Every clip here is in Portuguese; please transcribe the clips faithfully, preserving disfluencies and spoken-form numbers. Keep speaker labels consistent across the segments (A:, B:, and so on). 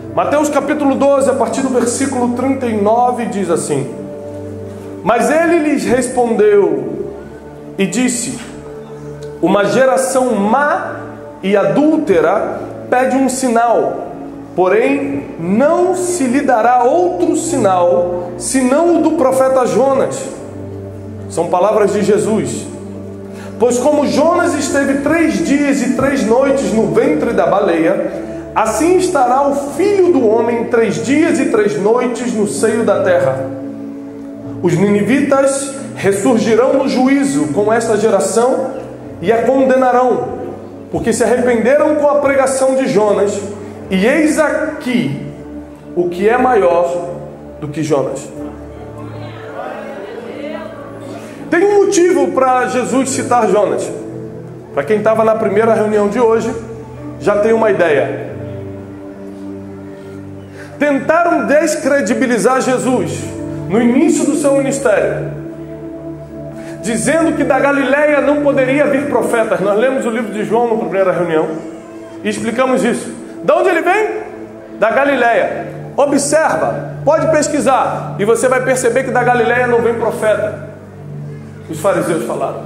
A: Mateus capítulo doze, a partir do versículo trinta e nove, diz assim: Mas ele lhes respondeu e disse: Uma geração má e adúltera pede um sinal, porém não se lhe dará outro sinal, senão o do profeta Jonas. São palavras de Jesus. Pois como Jonas esteve três dias e três noites no ventre da baleia, assim estará o Filho do Homem três dias e três noites no seio da terra. Os ninivitas ressurgirão no juízo com esta geração e a condenarão, porque se arrependeram com a pregação de Jonas, e eis aqui o que é maior do que Jonas. Tem um motivo para Jesus citar Jonas. Para quem estava na primeira reunião de hoje, já tem uma ideia. Tentaram descredibilizar Jesus no início do seu ministério, dizendo que da Galileia não poderia vir profetas. Nós lemos o livro de João na primeira reunião e explicamos isso. De onde ele vem? Da Galileia. Observa, pode pesquisar, e você vai perceber que da Galileia não vem profeta. Os fariseus falaram.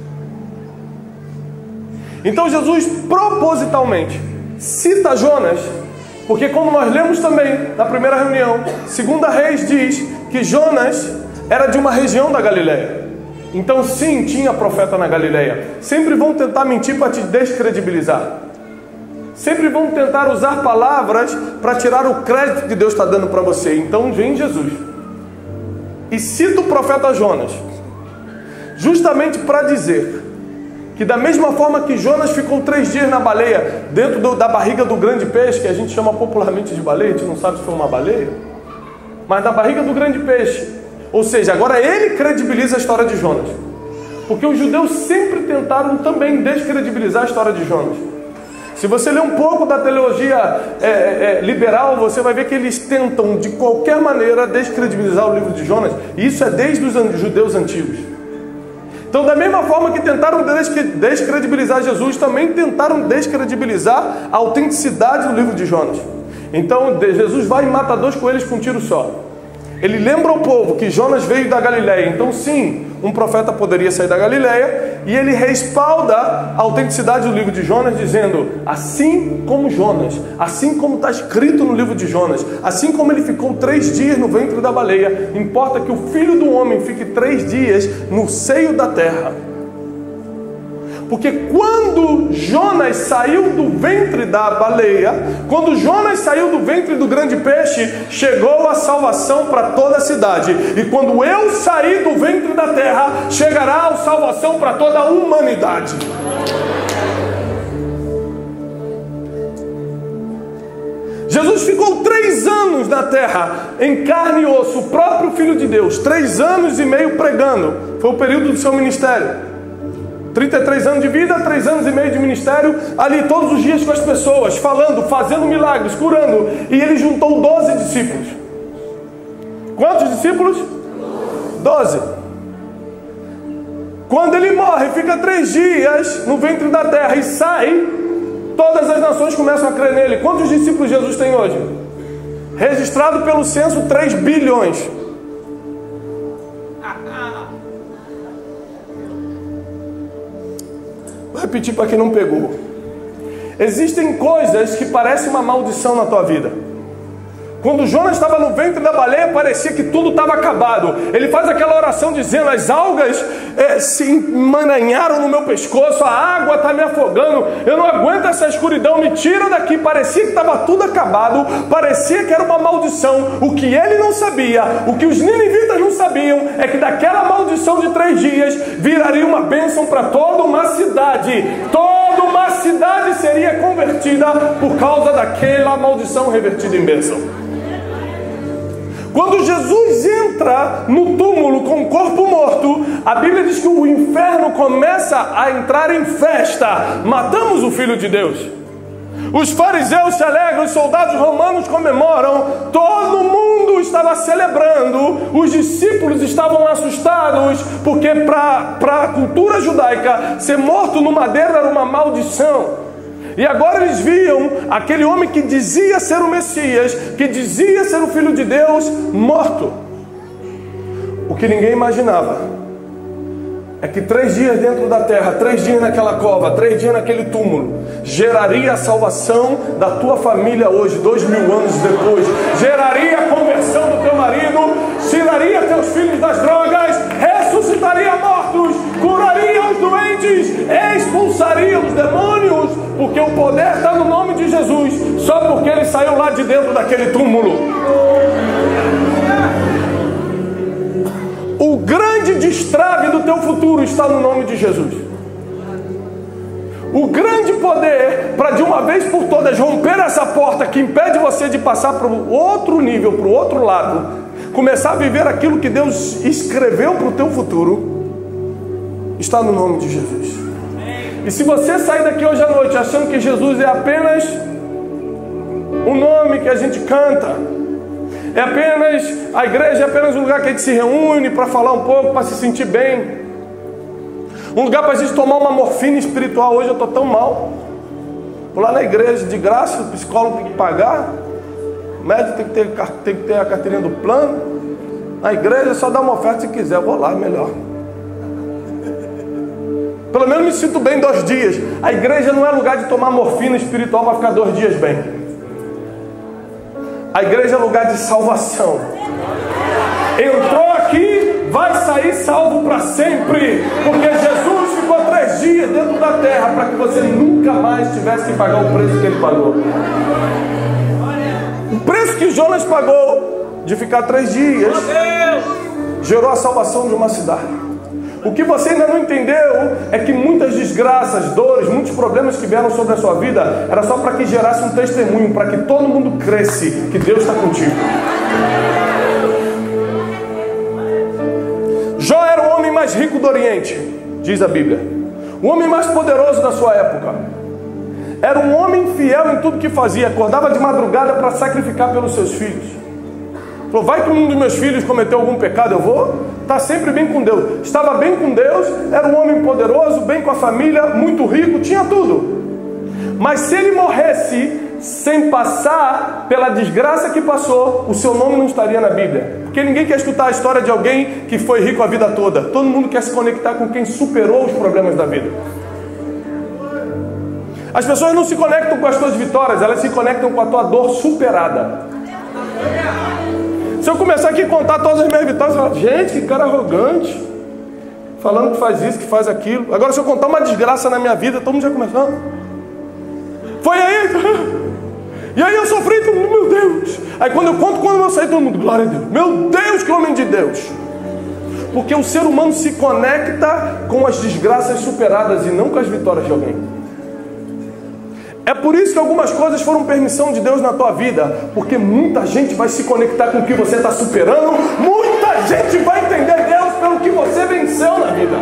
A: Então Jesus propositalmente cita Jonas, porque como nós lemos também na primeira reunião, Segunda Reis diz que Jonas era de uma região da Galileia. Então sim, tinha profeta na Galileia. Sempre vão tentar mentir para te descredibilizar. Sempre vão tentar usar palavras para tirar o crédito que Deus está dando para você. Então vem Jesus e cita o profeta Jonas, justamente para dizer que da mesma forma que Jonas ficou três dias na baleia, dentro do, da barriga do grande peixe, que a gente chama popularmente de baleia, a gente não sabe se foi uma baleia, mas na barriga do grande peixe. Ou seja, agora ele credibiliza a história de Jonas, porque os judeus sempre tentaram também descredibilizar a história de Jonas. Se você ler um pouco da teologia é, é, liberal, você vai ver que eles tentam de qualquer maneira descredibilizar o livro de Jonas, e isso é desde os judeus antigos. Então, da mesma forma que tentaram descredibilizar Jesus, também tentaram descredibilizar a autenticidade do livro de Jonas. Então, Jesus vai e mata dois coelhos com um tiro só. Ele lembra ao povo que Jonas veio da Galileia. Então, sim, um profeta poderia sair da Galileia. E ele respalda a autenticidade do livro de Jonas, dizendo: assim como Jonas, assim como está escrito no livro de Jonas, assim como ele ficou três dias no ventre da baleia, importa que o Filho do Homem fique três dias no seio da terra. Porque quando Jonas saiu do ventre da baleia, quando Jonas saiu do ventre do grande peixe, chegou a salvação para toda a cidade. E quando eu sair do ventre da terra, chegará a salvação para toda a humanidade. Jesus ficou três anos na terra, em carne e osso, o próprio Filho de Deus, três anos e meio pregando. Foi o período do seu ministério. trinta e três anos de vida, três anos e meio de ministério, ali todos os dias com as pessoas, falando, fazendo milagres, curando. E ele juntou doze discípulos. Quantos discípulos? Doze. Quando ele morre, fica três dias no ventre da terra e sai, todas as nações começam a crer nele. Quantos discípulos Jesus tem hoje? Registrado pelo censo, três bilhões. Vou repetir para quem não pegou. Existem coisas que parecem uma maldição na tua vida. Quando Jonas estava no ventre da baleia, parecia que tudo estava acabado. Ele faz aquela oração dizendo: as algas é, se emaranharam no meu pescoço, a água está me afogando, eu não aguento essa escuridão, me tira daqui. Parecia que estava tudo acabado, parecia que era uma maldição. O que ele não sabia, o que os ninivitas não sabiam, é que daquela maldição de três dias viraria uma bênção para toda uma cidade. Toda uma cidade seria convertida por causa daquela maldição revertida em bênção. Quando Jesus entra no túmulo com o corpo morto, a Bíblia diz que o inferno começa a entrar em festa. Matamos o Filho de Deus. Os fariseus se alegram, os soldados romanos comemoram, todo mundo estava celebrando, os discípulos estavam assustados, porque para a cultura judaica, ser morto no madeiro era uma maldição. E agora eles viam aquele homem que dizia ser o Messias, que dizia ser o Filho de Deus, morto. O que ninguém imaginava é que três dias dentro da terra, três dias naquela cova, três dias naquele túmulo, geraria a salvação da tua família hoje, dois mil anos depois. Geraria a conversão do teu marido, tiraria teus filhos das drogas, ressuscitaria mortos, curaria os doentes, expulsaria os demônios, porque o poder está no nome de Jesus, só porque ele saiu lá de dentro daquele túmulo. O grande destrave do teu futuro está no nome de Jesus. O grande poder para de uma vez por todas romper essa porta que impede você de passar para o outro nível, para o outro lado, começar a viver aquilo que Deus escreveu para o teu futuro, está no nome de Jesus. E se você sair daqui hoje à noite achando que Jesus é apenas um nome que a gente canta, é apenas, a igreja é apenas um lugar que a gente se reúne para falar um pouco, para se sentir bem, um lugar para a gente tomar uma morfina espiritual. Hoje eu estou tão mal, vou lá na igreja de graça, o psicólogo tem que pagar, o médico tem que ter, tem que ter a carteirinha do plano, na igreja só dá uma oferta se quiser, eu vou lá melhor, pelo menos me sinto bem dois dias. A igreja não é lugar de tomar morfina espiritual para ficar dois dias bem. A igreja é lugar de salvação. Entrou aqui, vai sair salvo para sempre, porque Jesus ficou três dias dentro da terra para que você nunca mais tivesse que pagar o preço que ele pagou. O preço que Jonas pagou de ficar três dias gerou a salvação de uma cidade. O que você ainda não entendeu é que muitas desgraças, dores, muitos problemas que vieram sobre a sua vida era só para que gerasse um testemunho, para que todo mundo cresce que Deus está contigo. Jó era o homem mais rico do Oriente, diz a Bíblia, o homem mais poderoso da sua época. Era um homem fiel em tudo que fazia, acordava de madrugada para sacrificar pelos seus filhos. Falou, vai que um dos meus filhos cometeu algum pecado, eu vou estar sempre bem com Deus. Estava bem com Deus, era um homem poderoso, bem com a família, muito rico, tinha tudo. Mas se ele morresse sem passar pela desgraça que passou, o seu nome não estaria na Bíblia. Porque ninguém quer escutar a história de alguém que foi rico a vida toda. Todo mundo quer se conectar com quem superou os problemas da vida. As pessoas não se conectam com as tuas vitórias, elas se conectam com a tua dor superada. Se eu começar aqui a contar todas as minhas vitórias, eu falo, gente, que cara arrogante, falando que faz isso, que faz aquilo. Agora se eu contar uma desgraça na minha vida, todo mundo já começou. Foi aí, e aí eu sofri, todo mundo, meu Deus. Aí quando eu conto, quando eu saí, todo mundo, glória a Deus, meu Deus, que homem de Deus. Porque o ser humano se conecta com as desgraças superadas e não com as vitórias de alguém. É por isso que algumas coisas foram permissão de Deus na tua vida, porque muita gente vai se conectar com o que você está superando, muita gente vai entender Deus pelo que você venceu na vida.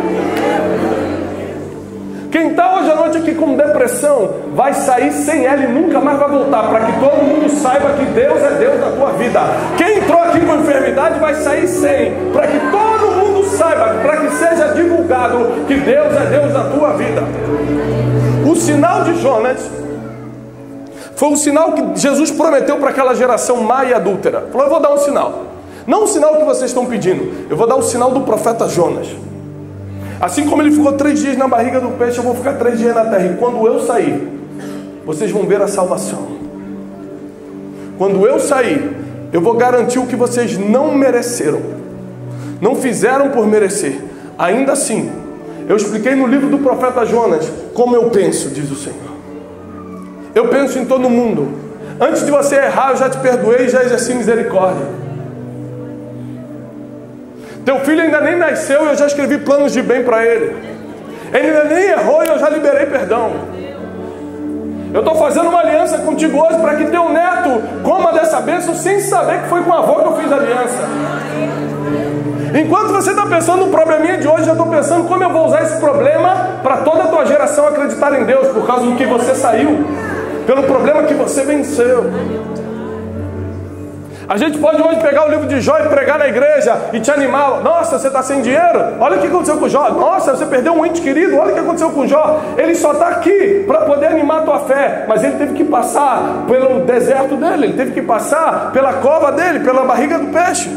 A: Quem está hoje à noite aqui com depressão, vai sair sem ela e nunca mais vai voltar, para que todo mundo saiba que Deus é Deus da tua vida. Quem entrou aqui com enfermidade vai sair sem, para que todo mundo saiba, para que seja divulgado que Deus é Deus da tua vida. O sinal de Jonas foi um sinal que Jesus prometeu para aquela geração má e adúltera. Falou, eu vou dar um sinal. Não o sinal que vocês estão pedindo. Eu vou dar o sinal do profeta Jonas. Assim como ele ficou três dias na barriga do peixe, eu vou ficar três dias na terra. E quando eu sair, vocês vão ver a salvação. Quando eu sair, eu vou garantir o que vocês não mereceram. Não fizeram por merecer. Ainda assim, eu expliquei no livro do profeta Jonas como eu penso, diz o Senhor. Eu penso em todo mundo. Antes de você errar, eu já te perdoei e já exerci misericórdia. Teu filho ainda nem nasceu e eu já escrevi planos de bem para ele. Ele ainda nem errou e eu já liberei perdão. Eu estou fazendo uma aliança contigo hoje para que teu neto coma dessa bênção sem saber que foi com a avó que eu fiz a aliança. Enquanto você está pensando no probleminha de hoje, eu estou pensando como eu vou usar esse problema para toda a tua geração acreditar em Deus, por causa do que você saiu, pelo problema que você venceu. A gente pode hoje pegar o livro de Jó e pregar na igreja e te animar. Nossa, você está sem dinheiro? Olha o que aconteceu com Jó. Nossa, você perdeu um ente querido. Olha o que aconteceu com Jó. Ele só está aqui para poder animar a tua fé. Mas ele teve que passar pelo deserto dele. Ele teve que passar pela cova dele, pela barriga do peixe.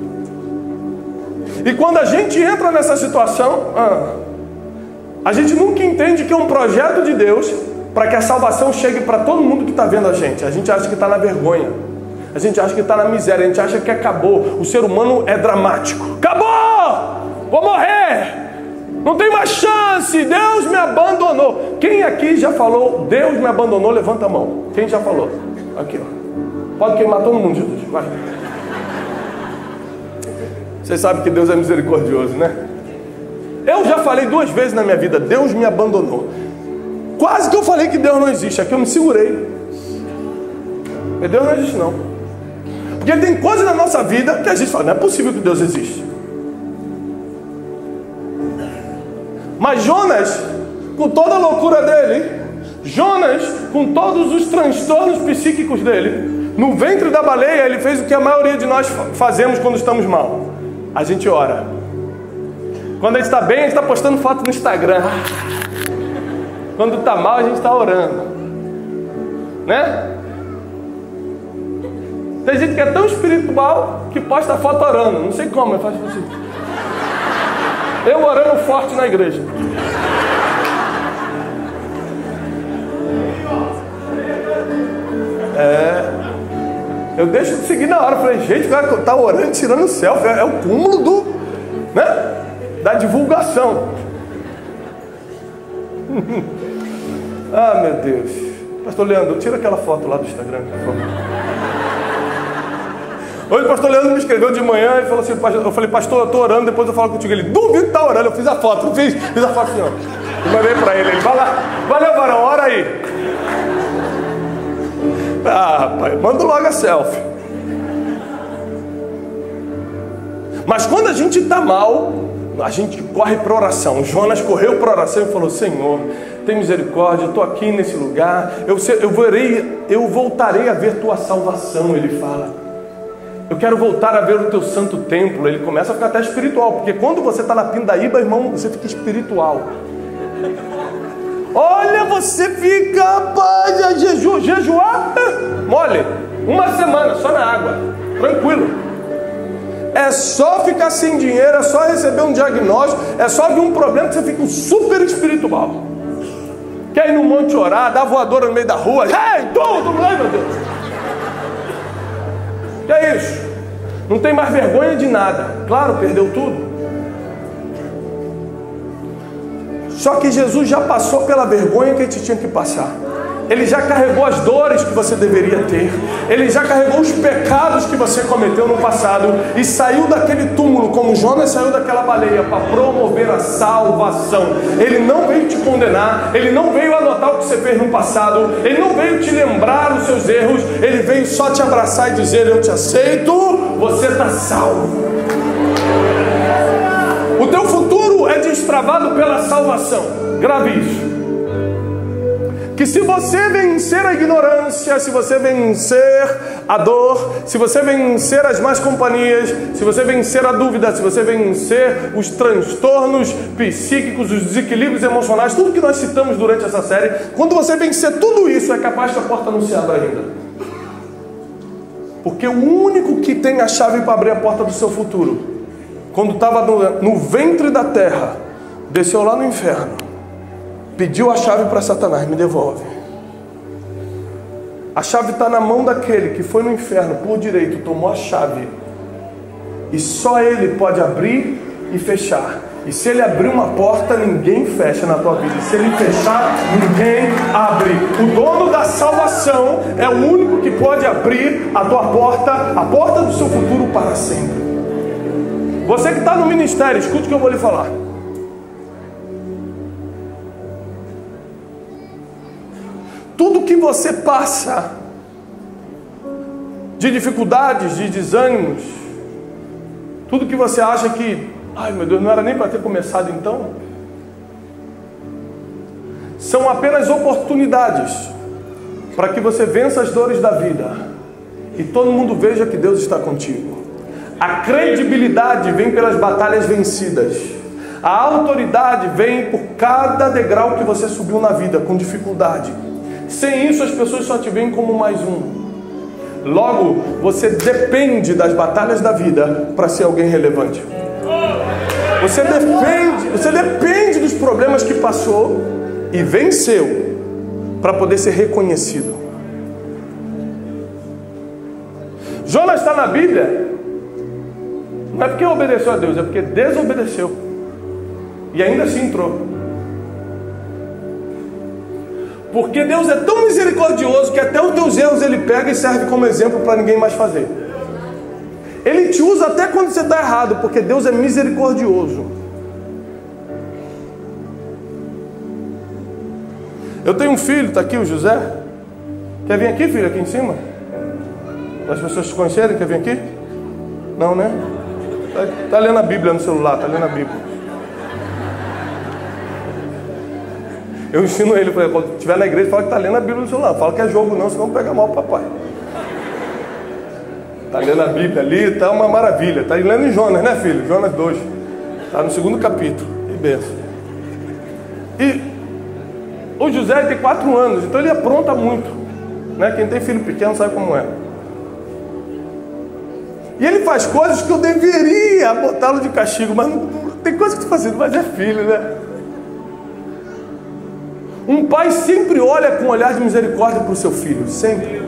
A: E quando a gente entra nessa situação, ah, a gente nunca entende que é um projeto de Deus para que a salvação chegue para todo mundo que está vendo a gente. A gente acha que está na vergonha. A gente acha que está na miséria, a gente acha que acabou. O ser humano é dramático. Acabou! Vou morrer! Não tem mais chance! Deus me abandonou. Quem aqui já falou, Deus me abandonou? Levanta a mão. Quem já falou? Aqui, ó. Pode queimar todo mundo, Jesus. Vai. Vocês sabem que Deus é misericordioso, né? Eu já falei duas vezes na minha vida, Deus me abandonou. Quase que eu falei que Deus não existe. Aqui eu me segurei. Porque Deus não existe, não. Porque tem coisas na nossa vida que a gente fala, não é possível que Deus existe. Mas Jonas, com toda a loucura dele, Jonas, com todos os transtornos psíquicos dele, no ventre da baleia, ele fez o que a maioria de nós fazemos quando estamos mal. A gente ora. Quando a gente está bem, a gente está postando foto no Instagram. Quando está mal, a gente está orando. Né? Tem gente que é tão espiritual que posta foto orando. Não sei como, mas faz assim. Eu orando forte na igreja. É. Eu deixo de seguir na hora. Falei, gente, o cara tá orando, tirando selfie. É o cúmulo do, né? Da divulgação. Ah, meu Deus. Pastor Leandro, tira aquela foto lá do Instagram, por favor. Hoje o pastor Leandro me escreveu de manhã e falou assim, eu falei, pastor, eu estou orando, depois eu falo contigo. Ele, duvido que está orando, eu fiz a foto, eu fiz, fiz a foto assim, ó. E mandei para ele, ele, vai lá, valeu, varão, ora aí. Ah, rapaz, manda logo a selfie. Mas quando a gente está mal, a gente corre para oração. Jonas correu para oração e falou, Senhor, tem misericórdia, eu estou aqui nesse lugar, eu, eu, verei, eu voltarei a ver tua salvação, ele fala. Eu quero voltar a ver o teu santo templo. Ele começa a ficar até espiritual, porque quando você está na pindaíba, irmão, você fica espiritual. Olha, você fica, rapaz, a jeju, jejuar, mole, uma semana só na água, tranquilo. É só ficar sem dinheiro, é só receber um diagnóstico, é só vir um problema que você fica super espiritual. Quer ir no monte orar, dar voadora no meio da rua, ei, tudo, ai meu Deus. Que é isso? Não tem mais vergonha de nada. Claro, perdeu tudo. Só que Jesus já passou pela vergonha que a gente tinha que passar. Ele já carregou as dores que você deveria ter. Ele já carregou os pecados que você cometeu no passado. E saiu daquele túmulo, como Jonas saiu daquela baleia, para promover a salvação. Ele não veio te condenar. Ele não veio anotar o que você fez no passado. Ele não veio te lembrar os seus erros. Ele veio só te abraçar e dizer, eu te aceito, você está salvo. O teu futuro é destravado pela salvação. Grave isso. Que se você vencer a ignorância, se você vencer a dor, se você vencer as más companhias, se você vencer a dúvida, se você vencer os transtornos psíquicos, os desequilíbrios emocionais, tudo que nós citamos durante essa série, quando você vencer tudo isso, é capaz que a porta não se abra ainda. Porque o único que tem a chave para abrir a porta do seu futuro, quando estava no, no ventre da terra, desceu lá no inferno, pediu a chave para Satanás, me devolve. A chave está na mão daquele que foi no inferno por direito, tomou a chave. E só ele pode abrir e fechar. E se ele abrir uma porta, ninguém fecha na tua vida. E se ele fechar, ninguém abre. O dono da salvação é o único que pode abrir a tua porta, a porta do seu futuro para sempre. Você que está no ministério, escute o que eu vou lhe falar. Tudo que você passa de dificuldades, de desânimos, tudo que você acha que, ai meu Deus, não era nem para ter começado então, são apenas oportunidades para que você vença as dores da vida e todo mundo veja que Deus está contigo. A credibilidade vem pelas batalhas vencidas. A autoridade vem por cada degrau que você subiu na vida com dificuldade. Sem isso, as pessoas só te veem como mais um. Logo, você depende das batalhas da vida para ser alguém relevante. Você depende, você depende dos problemas que passou e venceu para poder ser reconhecido. Jonas está na Bíblia, não é porque obedeceu a Deus, é porque desobedeceu. E ainda assim entrou. Porque Deus é tão misericordioso que até os teus erros Ele pega e serve como exemplo para ninguém mais fazer. Ele te usa até quando você está errado, porque Deus é misericordioso. Eu tenho um filho, está aqui o José. Quer vir aqui, filho, aqui em cima? Para as pessoas te conhecerem, quer vir aqui? Não, né? Está tá lendo a Bíblia no celular, está lendo a Bíblia. Eu ensino ele, quando estiver na igreja, fala que está lendo a Bíblia no celular. Fala que é jogo não, senão pega mal o papai. Está lendo a Bíblia ali, está uma maravilha. Está lendo em Jonas, né, filho? Jonas dois. Está no segundo capítulo. Que benção. E o José tem quatro anos, então ele apronta muito. Né? Quem tem filho pequeno sabe como é. E ele faz coisas que eu deveria botá-lo de castigo, mas não, tem coisa que tu faz, mas é filho, né? Um pai sempre olha com um olhar de misericórdia para o seu filho, sempre.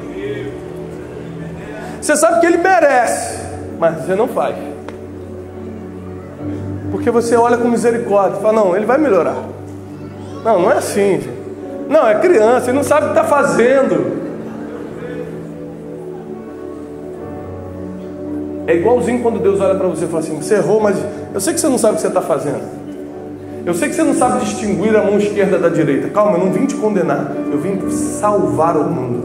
A: Você sabe que ele merece, mas você não faz. Porque você olha com misericórdia, fala, não, ele vai melhorar. Não, não é assim, gente. Não, é criança, ele não sabe o que está fazendo. É igualzinho quando Deus olha para você e fala assim, você errou, mas eu sei que você não sabe o que você está fazendo. Eu sei que você não sabe distinguir a mão esquerda da direita. Calma, eu não vim te condenar. Eu vim salvar o mundo.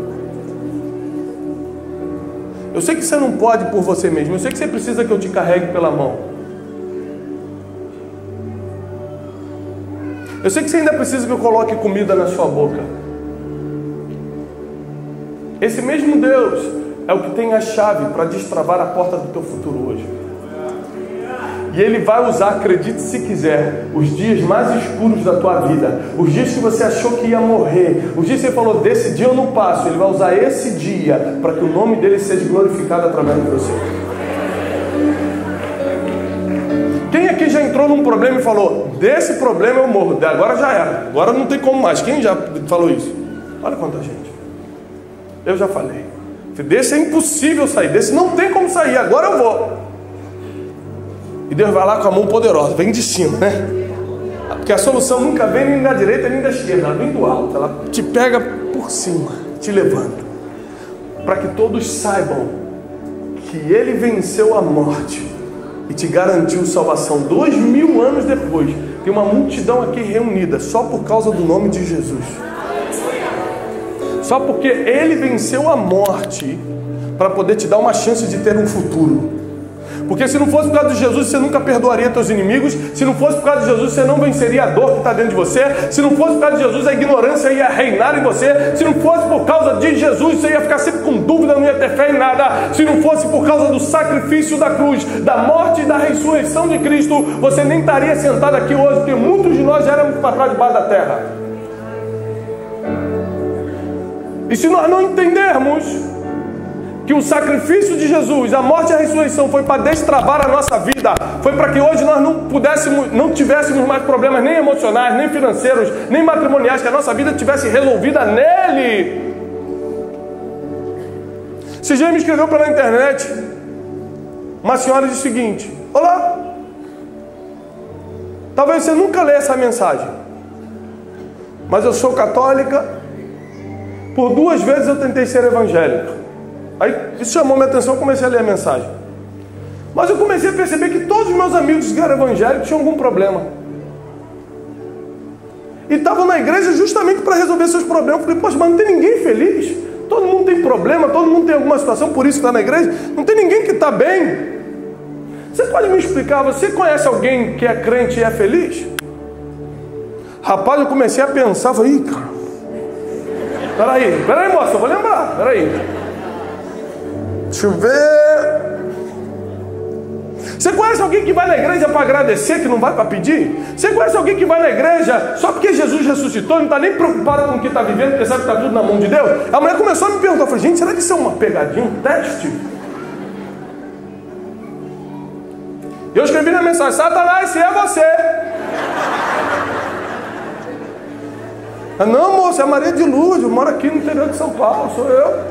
A: Eu sei que você não pode por você mesmo. Eu sei que você precisa que eu te carregue pela mão. Eu sei que você ainda precisa que eu coloque comida na sua boca. Esse mesmo Deus é o que tem a chave para destravar a porta do teu futuro hoje. E Ele vai usar, acredite se quiser, os dias mais escuros da tua vida, os dias que você achou que ia morrer, os dias que você falou, desse dia eu não passo. Ele vai usar esse dia para que o nome dele seja glorificado através de você. Quem aqui já entrou num problema e falou, desse problema eu morro, agora já era, agora não tem como mais? Quem já falou isso? Olha quanta gente. Eu já falei, desse é impossível sair, desse não tem como sair, agora eu vou. E Deus vai lá com a mão poderosa, vem de cima, né? Porque a solução nunca vem nem da direita nem da esquerda, ela vem do alto, ela te pega por cima, te levanta, para que todos saibam que Ele venceu a morte e te garantiu salvação. Dois mil anos depois, tem uma multidão aqui reunida só por causa do nome de Jesus. Só porque Ele venceu a morte para poder te dar uma chance de ter um futuro. Porque se não fosse por causa de Jesus, você nunca perdoaria teus inimigos. Se não fosse por causa de Jesus, você não venceria a dor que está dentro de você. Se não fosse por causa de Jesus, a ignorância ia reinar em você. Se não fosse por causa de Jesus, você ia ficar sempre com dúvida, não ia ter fé em nada. Se não fosse por causa do sacrifício da cruz, da morte e da ressurreição de Cristo, você nem estaria sentado aqui hoje, porque muitos de nós já éramos para trás debaixo da terra. E se nós não entendermos que o sacrifício de Jesus, a morte e a ressurreição foi para destravar a nossa vida, foi para que hoje nós não pudéssemos, não tivéssemos mais problemas nem emocionais, nem financeiros, nem matrimoniais, que a nossa vida tivesse resolvida nele. Esse dia me escreveu pela internet uma senhora disse o seguinte: olá, talvez você nunca lê essa mensagem, mas eu sou católica, por duas vezes eu tentei ser evangélico. Aí isso chamou minha atenção, eu comecei a ler a mensagem. Mas eu comecei a perceber que todos os meus amigos que eram evangélicos tinham algum problema. E estavam na igreja justamente para resolver seus problemas. Eu falei, poxa, mas não tem ninguém feliz? Todo mundo tem problema, todo mundo tem alguma situação, por isso que está na igreja. Não tem ninguém que está bem. Você pode me explicar, você conhece alguém que é crente e é feliz? Rapaz, eu comecei a pensar, falei, ih, cara. Peraí, peraí, moça, eu vou lembrar, peraí. Deixa eu ver. Você conhece alguém que vai na igreja para agradecer, que não vai para pedir? Você conhece alguém que vai na igreja só porque Jesus ressuscitou, não está nem preocupado com o que está vivendo, porque sabe que está tudo na mão de Deus? A mulher começou a me perguntar, eu falei, gente, será que isso é uma pegadinha, um teste? Eu escrevi na mensagem, Satanás, se é você. Ah, não, moça, é a Maria de Lourdes, eu moro aqui no interior de São Paulo, sou eu.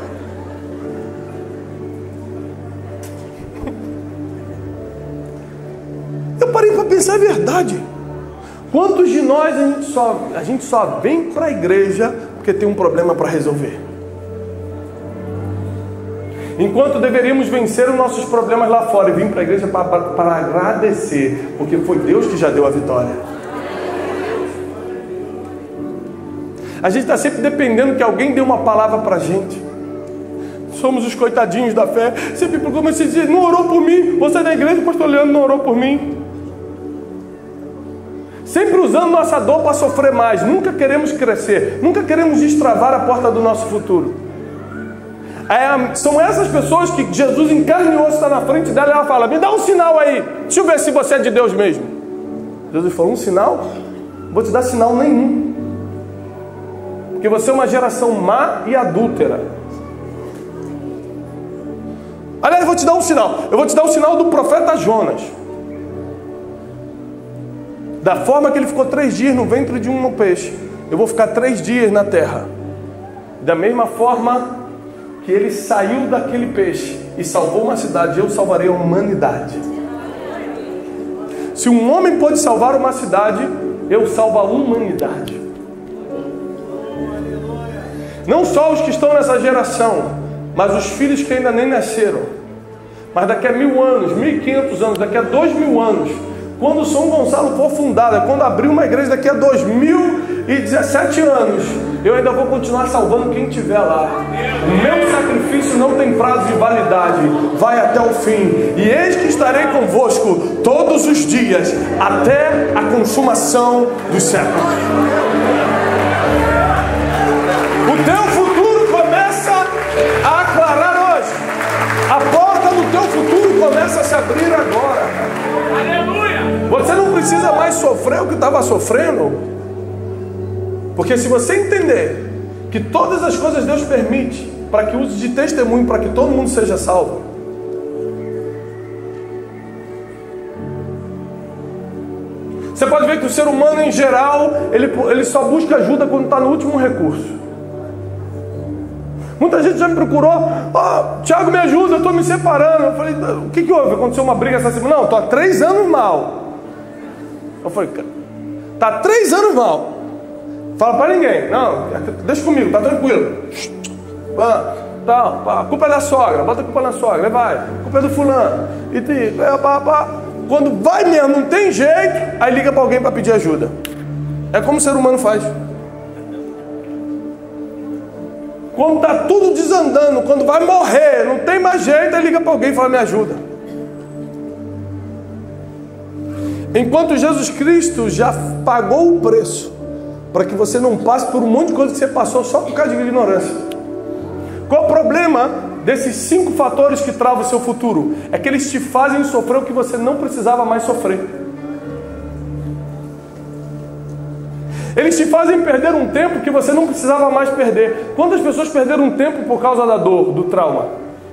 A: Eu parei para pensar a verdade. Quantos de nós a gente só, a gente só vem para a igreja porque tem um problema para resolver? Enquanto deveríamos vencer os nossos problemas lá fora e vir para a igreja para, para, para agradecer, porque foi Deus que já deu a vitória. A gente está sempre dependendo que alguém dê uma palavra para a gente. Somos os coitadinhos da fé. Sempre procuramos se dizer, não orou por mim. Você é da igreja, o pastor Leandro não orou por mim. Sempre usando nossa dor para sofrer mais. Nunca queremos crescer. Nunca queremos destravar a porta do nosso futuro. É, são essas pessoas que Jesus encarna e está na frente dela e ela fala, me dá um sinal aí. Deixa eu ver se você é de Deus mesmo. Jesus falou, um sinal? Não vou te dar sinal nenhum. Porque você é uma geração má e adúltera. Aliás, eu vou te dar um sinal. Eu vou te dar o sinal do profeta Jonas. Da forma que ele ficou três dias no ventre de um peixe, eu vou ficar três dias na terra. Da mesma forma que ele saiu daquele peixe e salvou uma cidade, eu salvarei a humanidade. Se um homem pode salvar uma cidade, eu salvo a humanidade. Não só os que estão nessa geração, mas os filhos que ainda nem nasceram. Mas daqui a mil anos, mil e quinhentos anos, daqui a dois mil anos, quando São Gonçalo for fundado, quando abrir uma igreja daqui a dois mil e dezessete anos, eu ainda vou continuar salvando quem estiver lá. O meu sacrifício não tem prazo de validade, vai até o fim. E eis que estarei convosco todos os dias, até a consumação dos séculos. O teu futuro começa a aclarar hoje. A porta do teu futuro começa a se abrir agora. Aleluia! Você não precisa mais sofrer o que estava sofrendo. Porque se você entender que todas as coisas Deus permite para que use de testemunho, para que todo mundo seja salvo. Você pode ver que o ser humano em geral, ele, ele só busca ajuda quando está no último recurso. Muita gente já me procurou, ó, oh, Tiago, me ajuda, eu estou me separando. Eu falei, o que que houve? Aconteceu uma briga essa semana? Não, estou há três anos mal. Eu falei, está há três anos mal. Fala para ninguém, não, deixa comigo, tá tranquilo. Ah, tá, a culpa é da sogra, bota a culpa na sogra, vai, a culpa é do fulano. E te, é, pá, pá. Quando vai mesmo, não tem jeito, aí liga para alguém para pedir ajuda. É como o ser humano faz. Quando está tudo desandando, quando vai morrer, não tem mais jeito, aí liga para alguém e fala, me ajuda. Enquanto Jesus Cristo já pagou o preço para que você não passe por um monte de coisa que você passou só por causa de ignorância. Qual o problema desses cinco fatores que travam o seu futuro? É que eles te fazem sofrer o que você não precisava mais sofrer. Eles te fazem perder um tempo que você não precisava mais perder. Quantas pessoas perderam tempo por causa da dor, do trauma?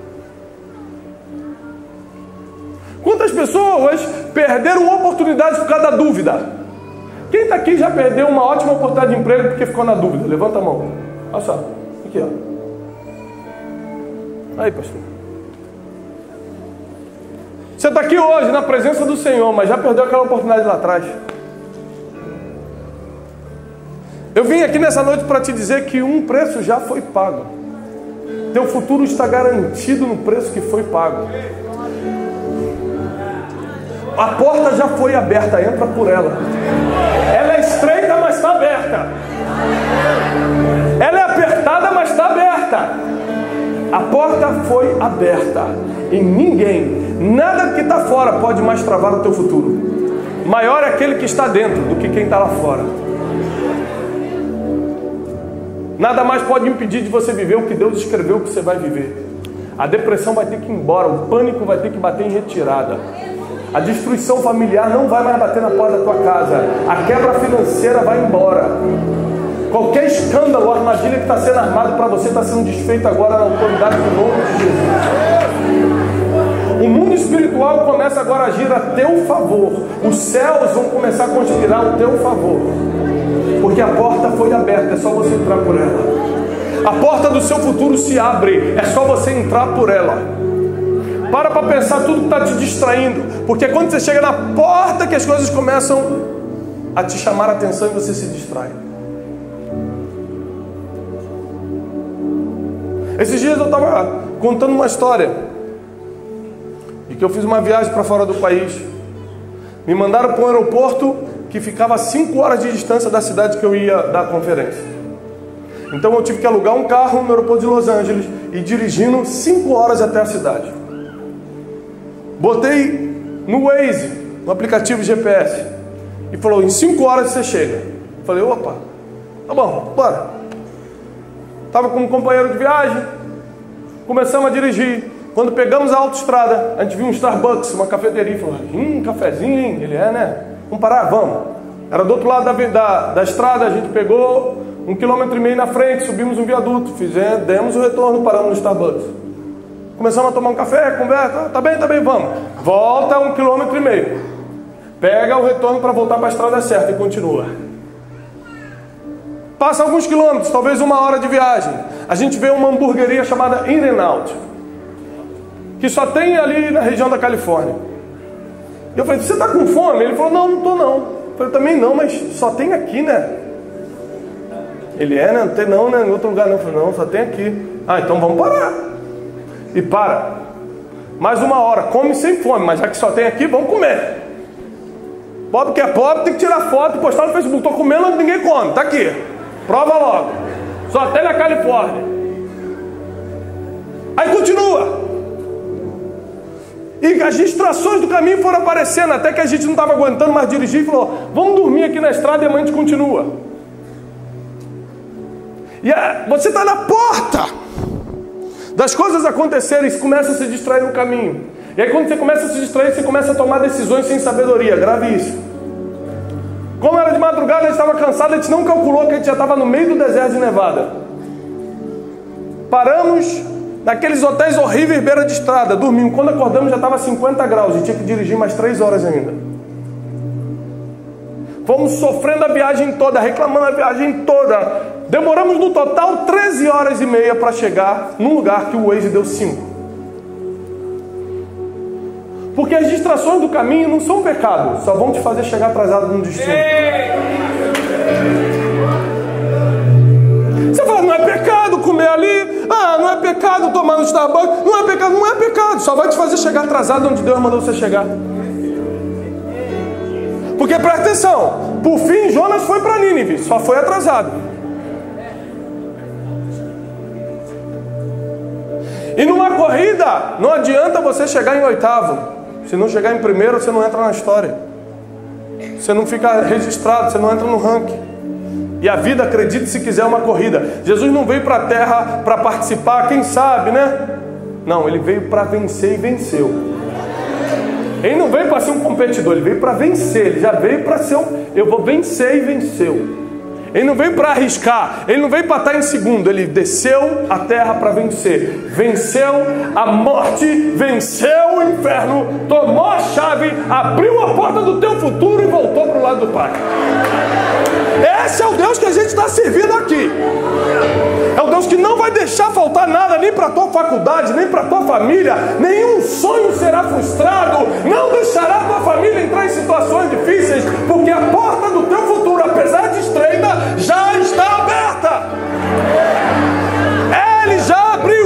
A: Quantas pessoas perderam oportunidades por causa da dúvida? Quem está aqui já perdeu uma ótima oportunidade de emprego porque ficou na dúvida? Levanta a mão. Olha só. Aqui, ó. Aí, pastor. Você está aqui hoje na presença do Senhor, mas já perdeu aquela oportunidade lá atrás. Eu vim aqui nessa noite para te dizer que um preço já foi pago. Teu futuro está garantido no preço que foi pago. A porta já foi aberta, entra por ela. Ela é estreita, mas está aberta. Ela é apertada, mas está aberta. A porta foi aberta. E ninguém, nada que está fora pode mais travar o teu futuro. Maior é aquele que está dentro do que quem está lá fora. Nada mais pode impedir de você viver o que Deus escreveu que você vai viver. A depressão vai ter que ir embora, o pânico vai ter que bater em retirada. A destruição familiar não vai mais bater na porta da tua casa. A quebra financeira vai embora. Qualquer escândalo ou armadilha que está sendo armado para você está sendo desfeito agora na autoridade do nome de Jesus. O mundo espiritual começa agora a agir a teu favor. Os céus vão começar a conspirar ao teu favor. Porque a porta foi aberta, é só você entrar por ela. A porta do seu futuro se abre, é só você entrar por ela. Para para pensar tudo que está te distraindo. Porque é quando você chega na porta que as coisas começam a te chamar a atenção e você se distrai. Esses dias eu estava contando uma história de que eu fiz uma viagem para fora do país. Me mandaram para um aeroporto que ficava a cinco horas de distância da cidade que eu ia dar a conferência. Então eu tive que alugar um carro no aeroporto de Los Angeles e dirigindo cinco horas até a cidade. Botei no Waze, no aplicativo G P S, e falou, em cinco horas você chega. Falei, opa, tá bom, bora. Estava com um companheiro de viagem, começamos a dirigir. Quando pegamos a autoestrada, a gente viu um Starbucks, uma cafeteria, e falou, hum, cafezinho, hein? Ele é, né? Vamos parar? Vamos. Era do outro lado da, da, da estrada, a gente pegou um quilômetro e meio na frente, subimos um viaduto, fizemos, demos o retorno, paramos no Starbucks. Começamos a tomar um café, conversa, tá bem, tá bem, vamos. Volta um quilômetro e meio. Pega o retorno para voltar para a estrada certa e continua. Passa alguns quilômetros, talvez uma hora de viagem. A gente vê uma hamburgueria chamada In and Out, que só tem ali na região da Califórnia. E eu falei, você está com fome? Ele falou, não, não estou não. Eu falei, também não, mas só tem aqui, né? Ele é, né? Não tem não, né? Em outro lugar não. Eu falei, não, só tem aqui. Ah, então vamos parar. E para. Mais uma hora, come sem fome, mas já que só tem aqui, vamos comer. Pobre que é pobre, tem que tirar foto e postar no Facebook. Estou comendo onde ninguém come, tá aqui. Prova logo. Só tem na Califórnia. Aí continua. E as distrações do caminho foram aparecendo, até que a gente não estava aguentando mais dirigir e falou, vamos dormir aqui na estrada e amanhã a gente continua. E é, você está na porta das coisas acontecerem e você começa a se distrair no caminho. E aí quando você começa a se distrair, você começa a tomar decisões sem sabedoria. Grave isso. Como era de madrugada, a gente estava cansado, a gente não calculou que a gente já estava no meio do deserto de Nevada. Paramos naqueles hotéis horríveis, beira de estrada, dormimos. Quando acordamos já estava cinquenta graus e tinha que dirigir mais três horas ainda. Fomos sofrendo a viagem toda, reclamando a viagem toda. Demoramos no total treze horas e meia para chegar num lugar que o Waze deu cinco. Porque as distrações do caminho não são pecado, só vão te fazer chegar atrasado no destino. Você fala, não é pecado comer ali, ah, não é pecado tomar no Starbucks, não é pecado, não é pecado, só vai te fazer chegar atrasado onde Deus mandou você chegar. Porque presta atenção, por fim Jonas foi para Nínive, só foi atrasado. E numa corrida, não adianta você chegar em oitavo. Se não chegar em primeiro, você não entra na história. Você não fica registrado, você não entra no ranking. E a vida, acredite se quiser, é uma corrida. Jesus não veio para a terra para participar, quem sabe, né? Não, ele veio para vencer e venceu. Ele não veio para ser um competidor, ele veio para vencer. Ele já veio para ser um... Eu vou vencer e venceu. Ele não veio para arriscar, ele não veio para estar em segundo, ele desceu a terra para vencer. Venceu a morte, venceu o inferno, tomou a chave, abriu a porta do teu futuro e voltou para o lado do Pai. Esse é o Deus que a gente está servindo aqui. É o Deus que não vai deixar faltar nada, nem para a tua faculdade, nem para a tua família. Nenhum sonho será frustrado. Não deixará a tua família entrar em situações difíceis, porque a porta do teu futuro, apesar de estreita, já está aberta. Ele já abriu.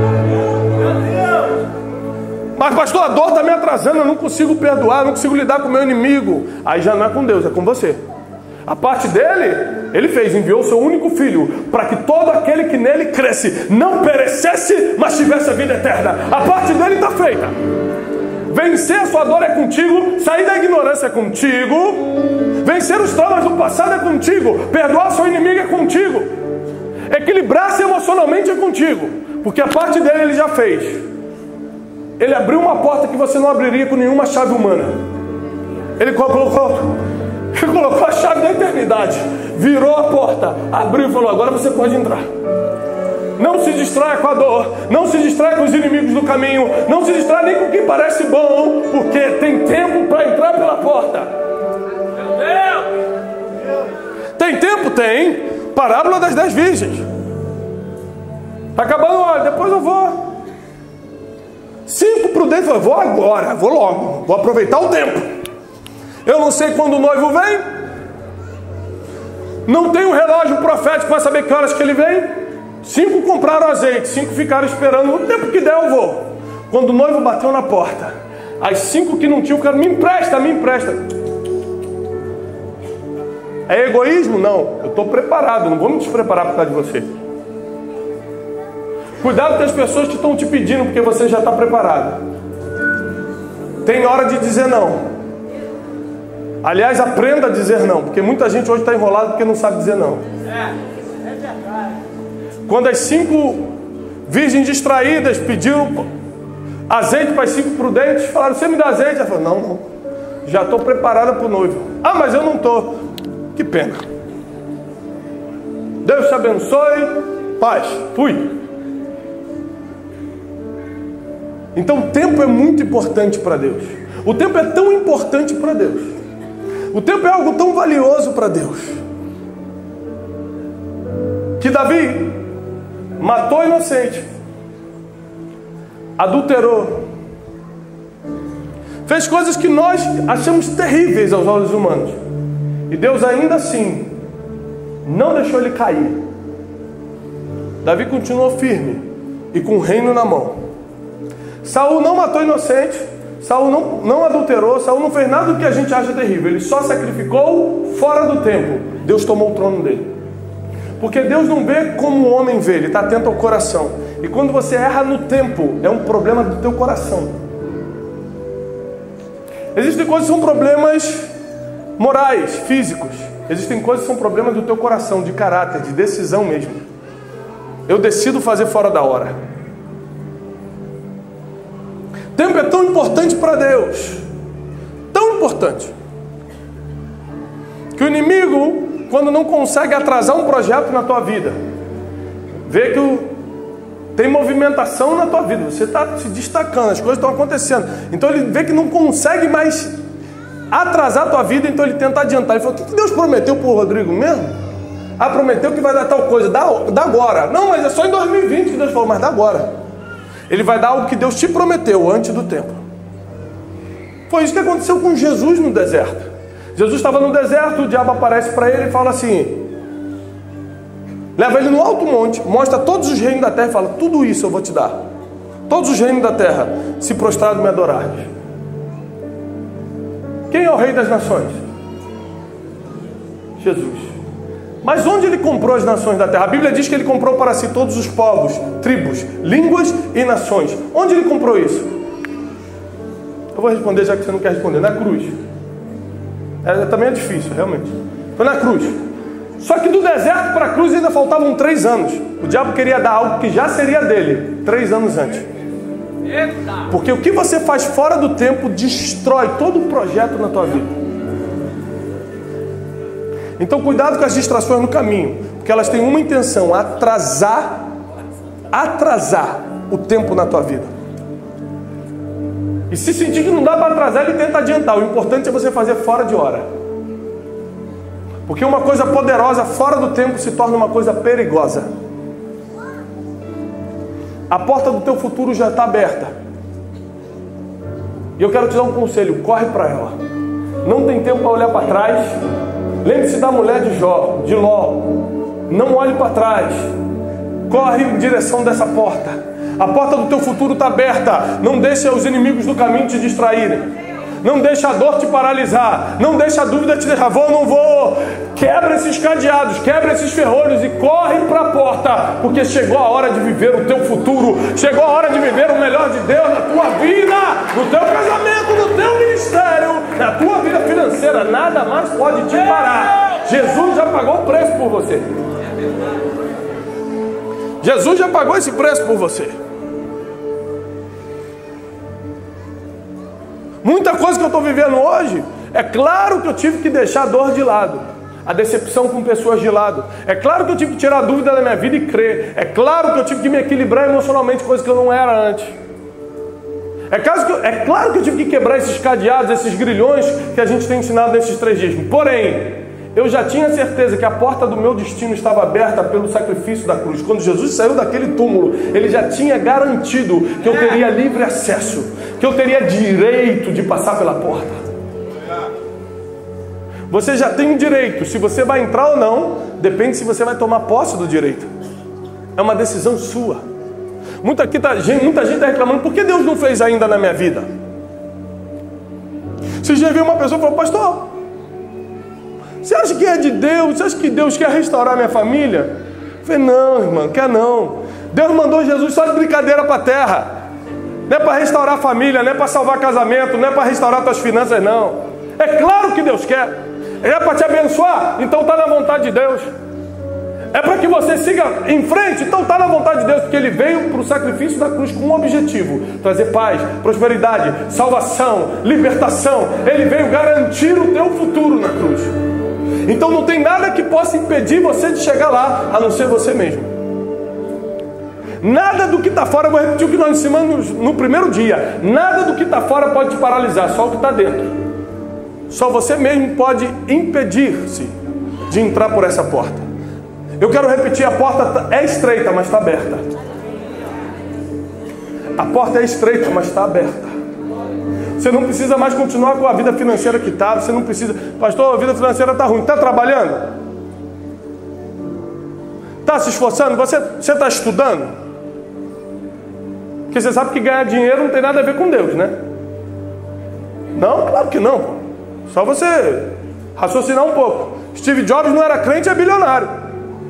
A: Mas pastor, a dor está me atrasando, eu não consigo perdoar, eu não consigo lidar com o meu inimigo. Aí já não é com Deus, é com você. A parte dele, ele fez, enviou o seu único filho, para que todo aquele que nele cresce não perecesse, mas tivesse a vida eterna. A parte dele está feita. Vencer a sua dor é contigo, sair da ignorância é contigo, vencer os traumas do passado é contigo, perdoar seu inimigo é contigo, equilibrar-se emocionalmente é contigo. Porque a parte dele ele já fez. Ele abriu uma porta que você não abriria com nenhuma chave humana. Ele colocou, ele colocou a chave da eternidade, virou a porta, abriu e falou: agora você pode entrar. Não se distraia com a dor, não se distraia com os inimigos do caminho, não se distraia nem com o que parece bom, porque tem tempo para entrar pela porta. Meu Deus! Tem tempo? Tem. Parábola das dez virgens. Está acabando, olha, depois eu vou. Cinco prudentes, eu vou agora, vou logo, vou aproveitar o tempo. Eu não sei quando o noivo vem, não tem um relógio profético para saber que horas que ele vem. Cinco compraram azeite, cinco ficaram esperando. O tempo que der eu vou. Quando o noivo bateu na porta, as cinco que não tinham ficaram: me empresta, me empresta. É egoísmo? Não, eu estou preparado, não vou me despreparar por causa de você. Cuidado com as pessoas que estão te pedindo, porque você já está preparado. Tem hora de dizer não. Aliás, aprenda a dizer não, porque muita gente hoje está enrolada porque não sabe dizer não. É, é verdade. Quando as cinco virgens distraídas pediram azeite para as cinco prudentes, falaram: você me dá azeite? Ela falou: não, não, já estou preparada para o noivo. Ah, mas eu não estou. Que pena. Deus te abençoe. Paz, fui. Então o tempo é muito importante para Deus. O tempo é tão importante para Deus. O tempo é algo tão valioso para Deus, que Davi matou o inocente, adulterou, fez coisas que nós achamos terríveis aos olhos humanos, e Deus ainda assim não deixou ele cair. Davi continuou firme e com o reino na mão. Saul não matou inocente, Saul não, não adulterou, Saul não fez nada do que a gente acha terrível. Ele só sacrificou fora do tempo. Deus tomou o trono dele. Porque Deus não vê como o homem vê, Ele está atento ao coração. E quando você erra no tempo, é um problema do teu coração. Existem coisas que são problemas morais, físicos. Existem coisas que são problemas do teu coração, de caráter, de decisão mesmo. Eu decido fazer fora da hora. Tempo é tão importante para Deus, tão importante, que o inimigo, quando não consegue atrasar um projeto na tua vida, vê que o, tem movimentação na tua vida, você está se destacando, as coisas estão acontecendo, então ele vê que não consegue mais atrasar a tua vida, então ele tenta adiantar. Ele falou: o que Deus prometeu para o Rodrigo mesmo? Ah, prometeu que vai dar tal coisa, dá, dá agora. Não, mas é só em dois mil e vinte que Deus falou, mas dá agora. Ele vai dar algo que Deus te prometeu antes do tempo. Foi isso que aconteceu com Jesus no deserto. Jesus estava no deserto, o diabo aparece para ele e fala assim: leva ele no alto monte, mostra todos os reinos da terra e fala: tudo isso eu vou te dar. Todos os reinos da terra, se prostrado me adorares. Quem é o rei das nações? Jesus. Mas onde ele comprou as nações da terra? A Bíblia diz que ele comprou para si todos os povos, tribos, línguas e nações. Onde ele comprou isso? Eu vou responder, já que você não quer responder. Na cruz. É, também é difícil, realmente. Foi na cruz. Só que do deserto para a cruz ainda faltavam três anos. O diabo queria dar algo que já seria dele, três anos antes. Porque o que você faz fora do tempo destrói todo o projeto na tua vida. Então cuidado com as distrações no caminho, porque elas têm uma intenção: atrasar, atrasar o tempo na tua vida. E se sentir que não dá para atrasar, ele tenta adiantar. O importante é você fazer fora de hora. Porque uma coisa poderosa fora do tempo se torna uma coisa perigosa. A porta do teu futuro já está aberta. E eu quero te dar um conselho: corre para ela. Não tem tempo para olhar para trás. Lembre-se da mulher de Jó, de Ló. Não olhe para trás. Corre em direção dessa porta. A porta do teu futuro está aberta. Não deixe os inimigos do caminho te distraírem. Não deixe a dor te paralisar. Não deixe a dúvida te deixar: vou ou não vou. Quebra esses cadeados, quebra esses ferrolhos e corre para a porta. Porque chegou a hora de viver o teu futuro. Chegou a hora de viver o melhor de Deus na tua vida, no teu casamento, no teu ministério, na tua vida financeira. Nada mais pode te parar. Jesus já pagou o preço por você. Jesus já pagou esse preço por você. Muita coisa que eu estou vivendo hoje, é claro que eu tive que deixar a dor de lado, a decepção com pessoas de lado. É claro que eu tive que tirar a dúvida da minha vida e crer. É claro que eu tive que me equilibrar emocionalmente, coisa que eu não era antes. É, caso que eu, é claro que eu tive que quebrar esses cadeados, esses grilhões que a gente tem ensinado nesses três dias. Porém, eu já tinha certeza que a porta do meu destino estava aberta pelo sacrifício da cruz. Quando Jesus saiu daquele túmulo, Ele já tinha garantido que eu teria livre acesso, que eu teria direito de passar pela porta. Você já tem o direito. Se você vai entrar ou não, depende se você vai tomar posse do direito. É uma decisão sua. Muita, aqui tá, muita gente está reclamando, por que Deus não fez ainda na minha vida? Você já viu uma pessoa e falou, pastor, você acha que é de Deus? Você acha que Deus quer restaurar minha família? Eu falei, não, irmão, quer não. Deus mandou Jesus só de brincadeira para a terra. Não é para restaurar a família, não é para salvar casamento, não é para restaurar tuas finanças, não. É claro que Deus quer. É para te abençoar, então está na vontade de Deus. É para que você siga em frente, então está na vontade de Deus, porque Ele veio para o sacrifício da cruz com um objetivo: trazer paz, prosperidade, salvação, libertação. Ele veio garantir o teu futuro na cruz. Então não tem nada que possa impedir você de chegar lá, a não ser você mesmo. Nada do que está fora, eu vou repetir o que nós ensinamos no primeiro dia, nada do que está fora pode te paralisar, só o que está dentro. Só você mesmo pode impedir-se de entrar por essa porta. Eu quero repetir, a porta é estreita, mas está aberta. A porta é estreita, mas está aberta. Você não precisa mais continuar com a vida financeira que está. Você não precisa, pastor, a vida financeira está ruim. Está trabalhando? Está se esforçando? Você está estudando? Porque você sabe que ganhar dinheiro não tem nada a ver com Deus, né? Não? Claro que não. Só você raciocinar um pouco. Steve Jobs não era crente, é bilionário.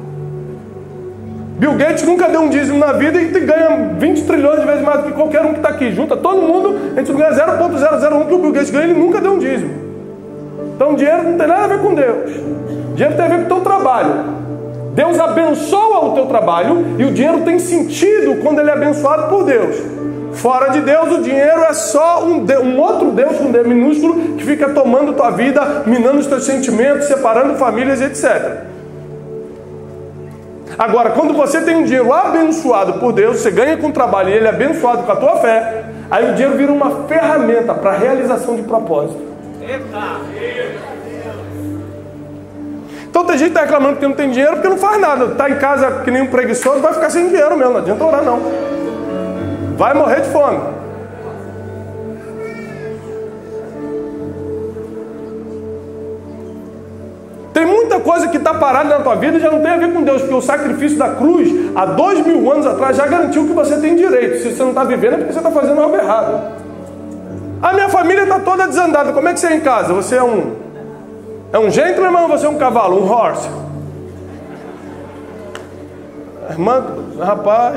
A: Bill Gates nunca deu um dízimo na vida e ganha vinte trilhões de vezes mais do que qualquer um que está aqui. Junta todo mundo, a gente não ganha zero vírgula zero zero um que o Bill Gates ganha, ele nunca deu um dízimo. Então dinheiro não tem nada a ver com Deus. Dinheiro tem a ver com o teu trabalho. Deus abençoa o teu trabalho e o dinheiro tem sentido quando ele é abençoado por Deus. Fora de Deus, o dinheiro é só um, Deus, um outro Deus com um D minúsculo que fica tomando tua vida, minando os teus sentimentos, separando famílias e etcétera. Agora, quando você tem um dinheiro abençoado por Deus, você ganha com o trabalho e ele é abençoado com a tua fé, aí o dinheiro vira uma ferramenta para a realização de propósito. Então tem gente que está reclamando que não tem dinheiro porque não faz nada. Está em casa que nem um preguiçoso, vai ficar sem dinheiro mesmo, não adianta orar não. Vai morrer de fome. Tem muita coisa que está parada na tua vida e já não tem a ver com Deus, porque o sacrifício da cruz, há dois mil anos atrás, já garantiu que você tem direito. Se você não está vivendo é porque você está fazendo algo errado. A minha família está toda desandada. Como é que você é em casa? Você é um é um gentleman ou você é um cavalo? Um horse? Irmã, rapaz,